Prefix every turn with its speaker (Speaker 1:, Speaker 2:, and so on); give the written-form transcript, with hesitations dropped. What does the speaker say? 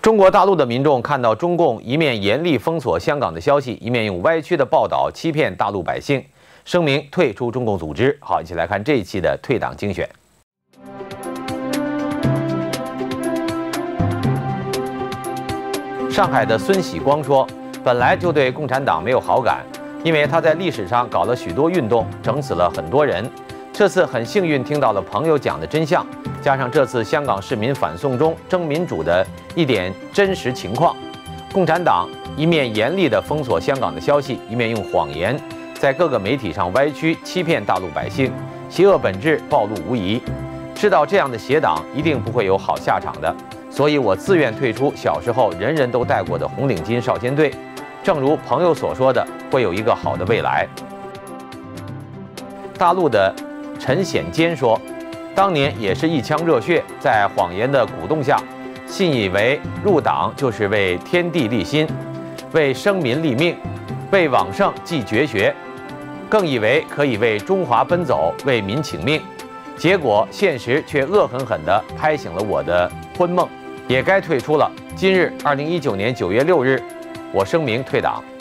Speaker 1: 中国大陆的民众看到中共一面严厉封锁香港的消息，一面用歪曲的报道欺骗大陆百姓，声明退出中共组织。好，一起来看这一期的退党精选。上海的孙喜光说，本来就对共产党没有好感，因为他在历史上搞了许多运动，整死了很多人。这次很幸运听到了朋友讲的真相，加上这次香港市民反送中争民主的一点真实情况，共产党一面严厉地封锁香港的消息，一面用谎言在各个媒体上歪曲欺骗大陆百姓，邪恶本质暴露无遗。知道这样的邪党一定不会有好下场的，所以我自愿退出小时候人人都带过的红领巾少先队。正如朋友所说的，会有一个好的未来。大陆的陈显坚说，当年也是一腔热血，在谎言的鼓动下，信以为入党就是为天地立心，为生民立命，为往圣继绝学，更以为可以为中华奔走，为民请命。结果现实却恶狠狠地拍醒了我的昏梦，也该退出了。今日2019年9月6日，我声明退党。